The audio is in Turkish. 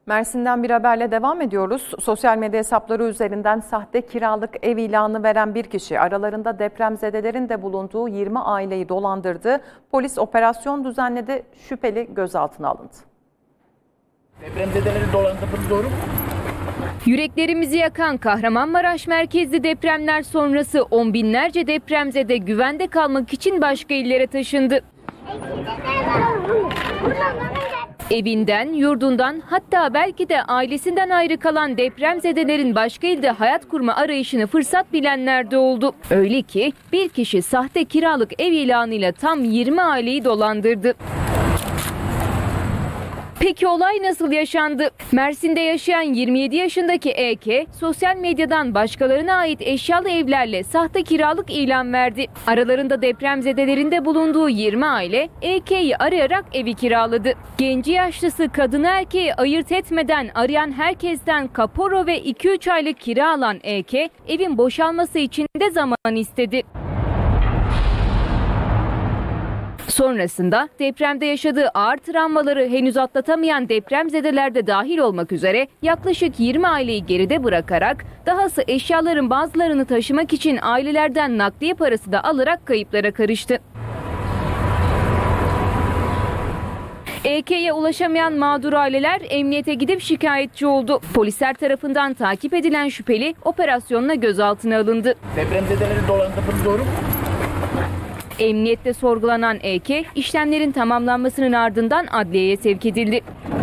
Mersin'den bir haberle devam ediyoruz. Sosyal medya hesapları üzerinden sahte kiralık ev ilanı veren bir kişi aralarında depremzedelerin de bulunduğu 20 aileyi dolandırdı. Polis operasyon düzenledi. Şüpheli gözaltına alındı. Depremzedeleri dolandırdığınız doğru mu? Yüreklerimizi yakan Kahramanmaraş merkezli depremler sonrası on binlerce depremzede güvende kalmak için başka illere taşındı. Evinden, yurdundan, hatta belki de ailesinden ayrı kalan depremzedelerin başka ilde hayat kurma arayışını fırsat bilenler de oldu. Öyle ki bir kişi sahte kiralık ev ilanıyla tam 20 aileyi dolandırdı. Peki olay nasıl yaşandı? Mersin'de yaşayan 27 yaşındaki EK, sosyal medyadan başkalarına ait eşyalı evlerle sahte kiralık ilan verdi. Aralarında depremzedelerin de bulunduğu 20 aile EK'yi arayarak evi kiraladı. Genci yaşlısı kadını erkeği ayırt etmeden arayan herkesten kaporo ve 2-3 aylık kira alan EK, evin boşalması için de zaman istedi. Sonrasında depremde yaşadığı ağır travmaları henüz atlatamayan depremzedeler de dahil olmak üzere yaklaşık 20 aileyi geride bırakarak dahası eşyaların bazılarını taşımak için ailelerden nakliye parası da alarak kayıplara karıştı. EK'ye ulaşamayan mağdur aileler emniyete gidip şikayetçi oldu. Polisler tarafından takip edilen şüpheli operasyonla gözaltına alındı. Depremzedeleri dolandırdığınız doğru mu? Emniyette sorgulanan EK, işlemlerin tamamlanmasının ardından adliyeye sevk edildi.